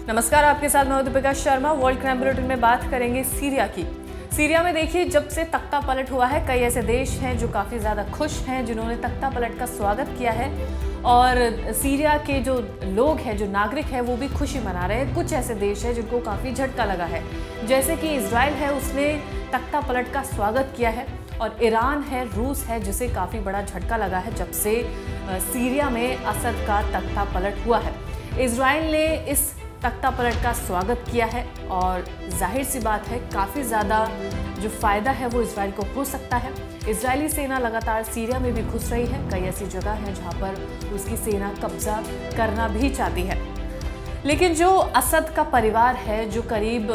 नमस्कार, आपके साथ मैं Deepika Sharma. World crime bulletin में बात करेंगे सीरिया की। सीरिया में देखिए, जब से तख्ता पलट हुआ है, कई ऐसे देश हैं जो काफ़ी ज़्यादा खुश हैं, जिन्होंने तख्ता पलट का स्वागत किया है और सीरिया के जो लोग हैं, जो नागरिक हैं, वो भी खुशी मना रहे हैं। कुछ ऐसे देश हैं जिनको काफ़ी झटका लगा है, जैसे कि इजराइल है, उसने तख्ता पलट का स्वागत किया है, और ईरान है, रूस है, जिसे काफ़ी बड़ा झटका लगा है जब से सीरिया में असद का तख्ता पलट हुआ है। इजराइल ने इस तख्ता पलट का स्वागत किया है और जाहिर सी बात है, काफ़ी ज़्यादा जो फ़ायदा है वो इजराइल को हो सकता है। इजरायली सेना लगातार सीरिया में भी घुस रही है। कई ऐसी जगह हैं जहां पर उसकी सेना कब्जा करना भी चाहती है, लेकिन जो असद का परिवार है, जो करीब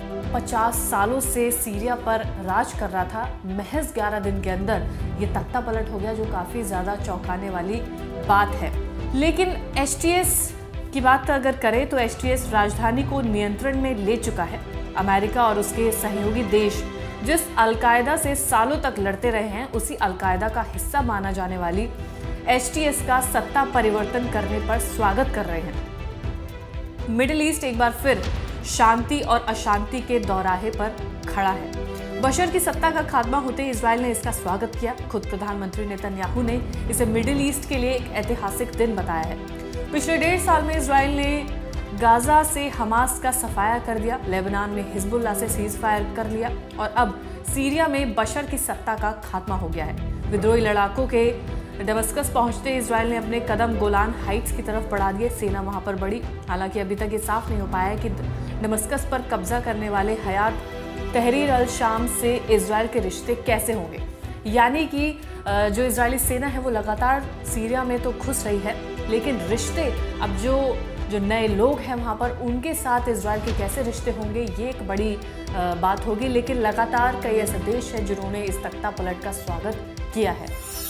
50 सालों से सीरिया पर राज कर रहा था, महज 11 दिन के अंदर ये तख्ता पलट हो गया, जो काफ़ी ज़्यादा चौंकाने वाली बात है। लेकिन एचटीएस की बात अगर करें तो एचटीएस राजधानी को नियंत्रण में ले चुका है। अमेरिका और उसके सहयोगी देश जिस अलकायदा से सालों तक लड़ते रहे हैं, उसी अलकायदा का हिस्सा माना जाने वाली एचटीएस का सत्ता परिवर्तन करने पर स्वागत कर रहे हैं। मिडिल ईस्ट एक बार फिर शांति और अशांति के दौराहे पर खड़ा है। बशर की सत्ता का खात्मा होते ही इजराइल ने इसका स्वागत किया। खुद प्रधानमंत्री नेतन्याहू ने इसे मिडिल ईस्ट के लिए एक ऐतिहासिक दिन बताया है। पिछले 1.5 साल में इजराइल ने गाजा से हमास का सफाया कर दिया, लेबनान में हिजबुल्लाह से सीज फायर कर लिया और अब सीरिया में बशर की सत्ता का खात्मा हो गया है। विद्रोही लड़ाकों के दमस्कस पहुंचते इजराइल ने अपने कदम गोलान हाइट्स की तरफ बढ़ा दिए। सेना वहां पर बढ़ी। हालांकि अभी तक ये साफ नहीं हो पाया है कि दमस्कस पर कब्जा करने वाले हयात तहरीर अल शाम से इजराइल के रिश्ते कैसे होंगे। यानी कि जो इजरायली सेना है वो लगातार सीरिया में तो घुस रही है, लेकिन रिश्ते अब जो नए लोग हैं वहाँ पर, उनके साथ इजराइल के कैसे रिश्ते होंगे, ये एक बड़ी बात होगी। लेकिन लगातार कई ऐसे देश हैं जिन्होंने इस तख्ता पलट का स्वागत किया है।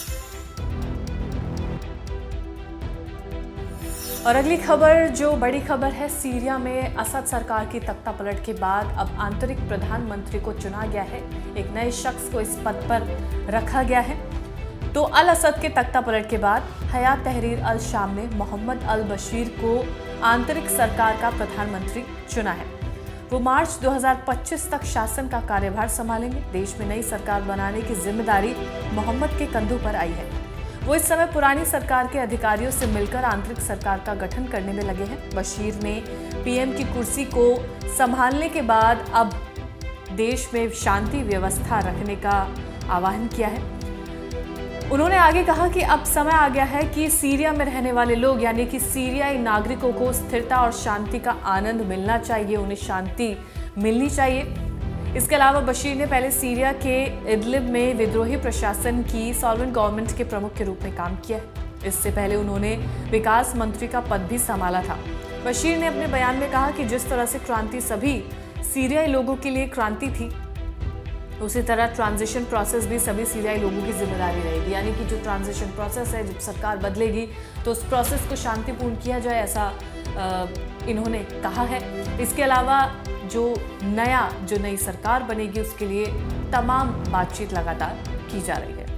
और अगली खबर, जो बड़ी खबर है, सीरिया में असद सरकार की तख्ता पलट के बाद अब आंतरिक प्रधानमंत्री को चुना गया है। एक नए शख्स को इस पद पर रखा गया है। तो अल असद के तख्ता पलट के बाद हयात तहरीर अल शाम ने मोहम्मद अल बशीर को आंतरिक सरकार का प्रधानमंत्री चुना है। वो मार्च 2025 तक शासन का कार्यभार संभालेंगे। देश में नई सरकार बनाने की जिम्मेदारी मोहम्मद के कंधों पर आई है। वो इस समय पुरानी सरकार के अधिकारियों से मिलकर आंतरिक सरकार का गठन करने में लगे हैं। बशीर ने पीएम की कुर्सी को संभालने के बाद अब देश में शांति व्यवस्था रखने का आह्वान किया है। उन्होंने आगे कहा कि अब समय आ गया है कि सीरिया में रहने वाले लोग, यानी कि सीरियाई नागरिकों को स्थिरता और शांति का आनंद मिलना चाहिए, उन्हें शांति मिलनी चाहिए। इसके अलावा बशीर ने पहले सीरिया के इदलिब में विद्रोही प्रशासन की सॉल्वेंट गवर्नमेंट के प्रमुख के रूप में काम किया है। इससे पहले उन्होंने विकास मंत्री का पद भी संभाला था। बशीर ने अपने बयान में कहा कि जिस तरह से क्रांति सभी सीरियाई लोगों के लिए क्रांति थी, उसी तरह ट्रांजिशन प्रोसेस भी सभी सीरियाई लोगों की जिम्मेदारी रहेगी। यानी कि जो ट्रांजिशन प्रोसेस है, जब सरकार बदलेगी तो उस प्रोसेस को शांतिपूर्ण किया जाए, ऐसा इन्होंने कहा है। इसके अलावा जो नई सरकार बनेगी, उसके लिए तमाम बातचीत लगातार की जा रही है।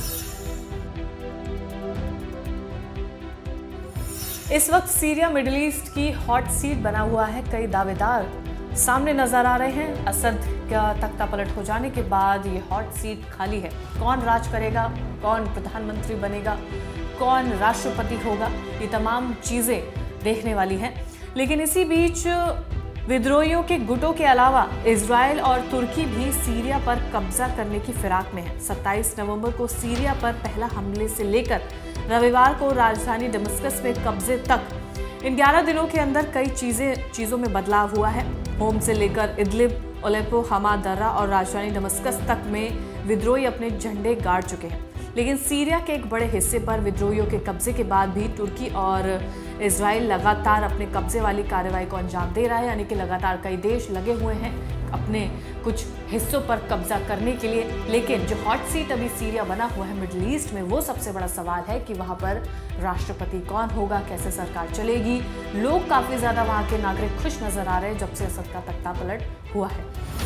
इस वक्त सीरिया मिडिल ईस्ट की हॉट सीट बना हुआ है। कई दावेदार सामने नजर आ रहे हैं। असद का तख्ता पलट हो जाने के बाद ये हॉट सीट खाली है। कौन राज करेगा, कौन प्रधानमंत्री बनेगा, कौन राष्ट्रपति होगा, ये तमाम चीजें देखने वाली हैं। लेकिन इसी बीच विद्रोहियों के गुटों के अलावा इजराइल और तुर्की भी सीरिया पर कब्जा करने की फिराक में है। 27 नवंबर को सीरिया पर पहला हमले से लेकर रविवार को राजधानी दमस्कस में कब्जे तक, इन 11 दिनों के अंदर कई चीजों में बदलाव हुआ है। होम से लेकर इदलिब, अलेप्पो, हमा दर्रा और राजधानी दमस्कस तक में विद्रोही अपने झंडे गाड़ चुके हैं। लेकिन सीरिया के एक बड़े हिस्से पर विद्रोहियों के कब्जे के बाद भी तुर्की और इजराइल लगातार अपने कब्जे वाली कार्रवाई को अंजाम दे रहा है। यानी कि लगातार कई देश लगे हुए हैं अपने कुछ हिस्सों पर कब्जा करने के लिए। लेकिन जो हॉट सीट अभी सीरिया बना हुआ है मिडिल ईस्ट में, वो सबसे बड़ा सवाल है कि वहां पर राष्ट्रपति कौन होगा, कैसे सरकार चलेगी। लोग काफी ज्यादा, वहां के नागरिक खुश नजर आ रहे हैं जब से असद का तख्ता पलट हुआ है।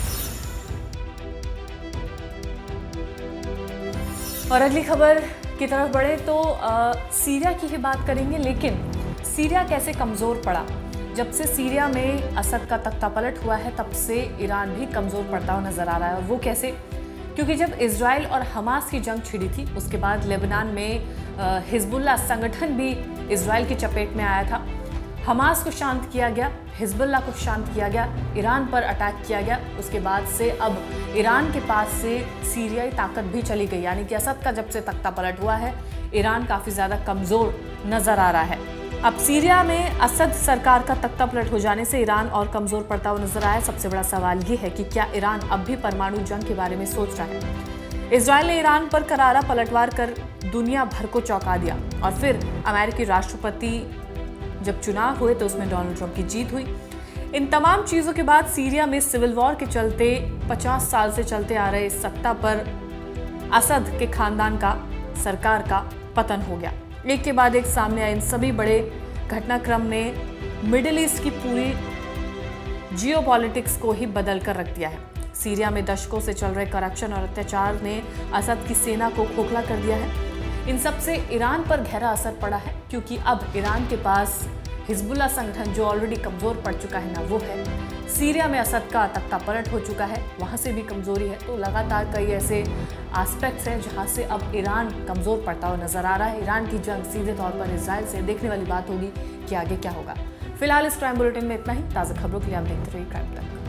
और अगली खबर की तरफ बढ़े तो सीरिया की ही बात करेंगे। लेकिन सीरिया कैसे कमजोर पड़ा, जब से सीरिया में असद का तख्ता पलट हुआ है तब से ईरान भी कमज़ोर पड़ता हुआ नजर आ रहा है। और वो कैसे? क्योंकि जब इजराइल और हमास की जंग छिड़ी थी उसके बाद लेबनान में हिजबुल्लाह संगठन भी इजराइल की चपेट में आया था। हमास को शांत किया गया, हिजबुल्लाह को शांत किया गया, ईरान पर अटैक किया गया। उसके बाद से अब ईरान के पास से सीरियाई ताकत भी चली गई, यानी कि असद का जब से तख्ता पलट हुआ है ईरान काफ़ी ज़्यादा कमज़ोर नज़र आ रहा है। अब सीरिया में असद सरकार का तख्ता पलट हो जाने से ईरान और कमज़ोर पड़ता हुआ नजर आया। सबसे बड़ा सवाल ये है कि क्या ईरान अब भी परमाणु जंग के बारे में सोच रहा है? इजराइल ने ईरान पर करारा पलटवार कर दुनिया भर को चौंका दिया और फिर अमेरिकी राष्ट्रपति जब चुनाव हुए तो उसमें डोनाल्ड ट्रंप की जीत हुई। इन तमाम चीज़ों के बाद सीरिया में सिविल वॉर के चलते 50 साल से चलते आ रहे सत्ता पर असद के खानदान का, सरकार का पतन हो गया। एक के बाद एक सामने आए इन सभी बड़े घटनाक्रम ने मिडिल ईस्ट की पूरी जियोपॉलिटिक्स को ही बदल कर रख दिया है। सीरिया में दशकों से चल रहे करप्शन और अत्याचार ने असद की सेना को खोखला कर दिया है। इन सब से ईरान पर गहरा असर पड़ा है क्योंकि अब ईरान के पास हिजबुल्लाह संगठन जो ऑलरेडी कमज़ोर पड़ चुका है ना वो है, सीरिया में असद का तख्ता पलट हो चुका है, वहाँ से भी कमज़ोरी है। तो लगातार कई ऐसे एस्पेक्ट्स हैं जहाँ से अब ईरान कमज़ोर पड़ता हुआ नज़र आ रहा है। ईरान की जंग सीधे तौर पर इजराइल से, देखने वाली बात होगी कि आगे क्या होगा। फिलहाल इस क्राइम बुलेटिन में इतना ही। ताज़ा खबरों के लिए आप देखते रहिए क्राइम तक।